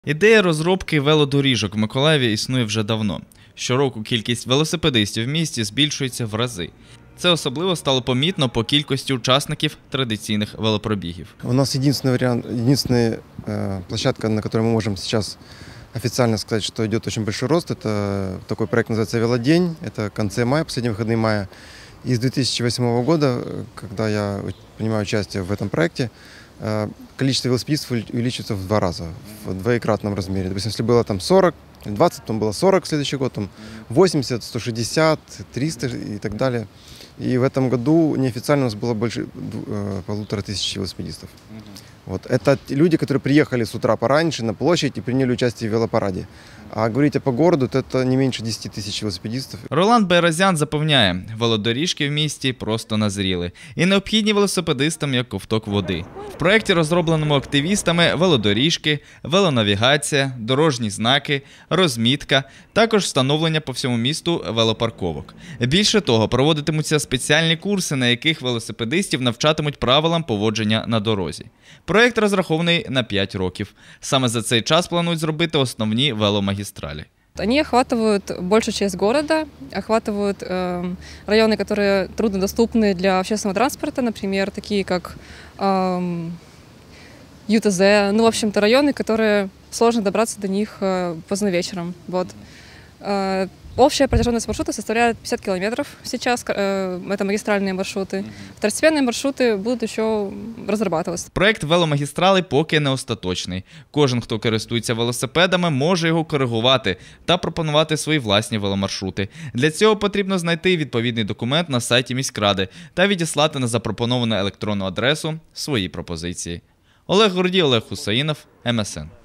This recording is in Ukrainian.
Ідея розробки велодоріжок в Миколаєві існує вже давно. Щороку кількість велосипедистів в місті збільшується в рази. Це особливо стало помітно по кількості учасників традиційних велопробігів. У нас единственная площадка, на которой мы можем сейчас официально сказать, что идет очень большой рост. Это такой проект называется «Велодень». Это в конце мая, последние выходные мая. И с 2008 года, когда я принимаю участие в этом проекте, количество велосипедистов увеличивается в 2 раза, в двоекратном размере. Допустим, если было там 40, 20, потом было 40 в следующий год, там 80, 160, 300 и так далее. И в этом году неофициально у нас было больше 1500 велосипедистов. Вот. Это люди, которые приехали с утра пораньше на площадь и приняли участие в велопараде. А говорить по городу, то это не меньше 10 тысяч велосипедистов. Роланд Байразян запевняє, велодоріжки в місті просто назріли. І необхідні велосипедистам, як ковток води. В проєкті, розробленому активістами, велодоріжки, велонавігація, дорожні знаки, розмітка, також встановлення по всьому місту велопарковок. Більше того, проводитимуться спеціальні курси, на яких велосипедистів навчатимуть правилам поводження на дорозі. Проєкт розрахований на 5 років. Саме за цей час планують зробити основні веломагістралі. Они охватывают большую часть города, охватывают районы, которые труднодоступны для общественного транспорта, например, такие как ЮТЗ, ну, в общем-то, районы, которые сложно добраться до них поздно вечером. Вот. Общая протяженность маршрута составляет 50 километров сейчас, это магистральные маршруты. Второстепенные маршруты будут еще разрабатываться. Проект веломагістрали поки не остаточний. Кожен, хто користується велосипедами, може його коригувати та пропонувати свої власні веломаршрути. Для цього потрібно знайти відповідний документ на сайті міськради та відіслати на запропоновану електронну адресу свої пропозиції. Олег Гордій, Олег Хусаїнов, МСН.